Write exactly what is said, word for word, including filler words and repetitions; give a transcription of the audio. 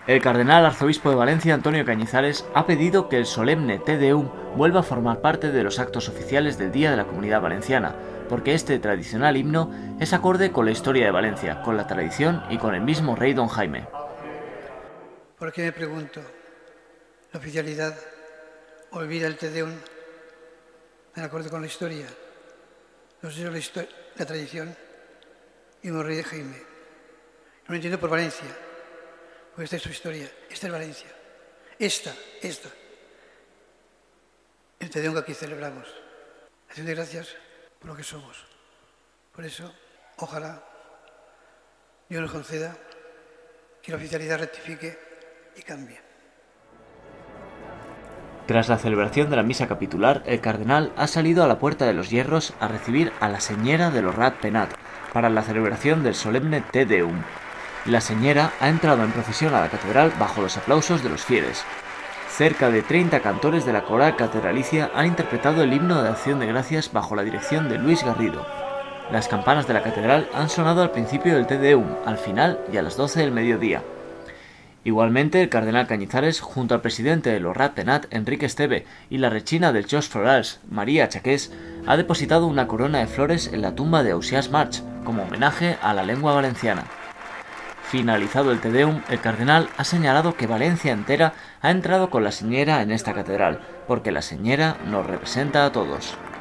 El cardenal arzobispo de Valencia, Antonio Cañizares, ha pedido que el solemne Te Deum vuelva a formar parte de los actos oficiales del Día de la Comunidad Valenciana, porque este tradicional himno es acorde con la historia de Valencia, con la tradición y con el mismo rey don Jaime. ¿Por qué me pregunto? ¿La oficialidad olvida el Te Deum en acorde con la historia? No sé si la, la tradición y el rey de Jaime. No lo entiendo por Valencia. Pues esta es su historia, esta es Valencia, esta, esta, el Te Deum que aquí celebramos. Acción de gracias por lo que somos. Por eso, ojalá Dios nos conceda que la oficialidad rectifique y cambie. Tras la celebración de la misa capitular, el cardenal ha salido a la Puerta de los Hierros a recibir a la señera de los Rat Penat para la celebración del solemne Te Deum. La señera ha entrado en procesión a la catedral bajo los aplausos de los fieles. Cerca de treinta cantores de la coral catedralicia han interpretado el himno de acción de gracias bajo la dirección de Luis Garrido. Las campanas de la catedral han sonado al principio del Te Deum, al final y a las doce del mediodía. Igualmente, el cardenal Cañizares, junto al presidente de los Rat Penat, Enrique Esteve, y la rechina del Jocs Florals, María Chaqués, ha depositado una corona de flores en la tumba de Ausiàs March, como homenaje a la lengua valenciana. Finalizado el Te Deum, el cardenal ha señalado que Valencia entera ha entrado con la señera en esta catedral, porque la señera nos representa a todos.